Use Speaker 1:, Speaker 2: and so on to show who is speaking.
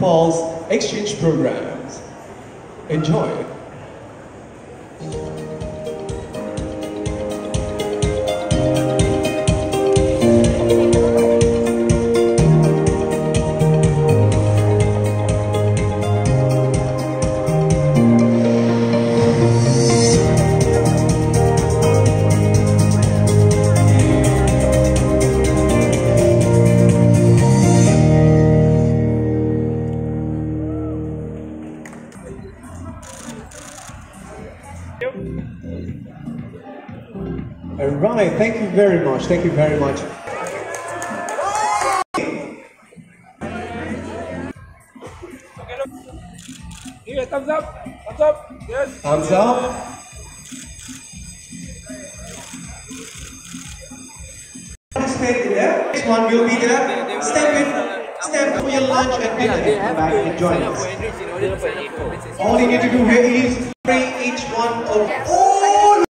Speaker 1: Pals exchange programs. Enjoy. Alright, thank you very much. Thank you very much.
Speaker 2: Here, thumbs up. Thumbs up. Yes.
Speaker 1: Thumbs up. Participate in there. Next one will be there. Stand for your lunch and dinner. Come back and join us. All you need to do here is pray each one of all.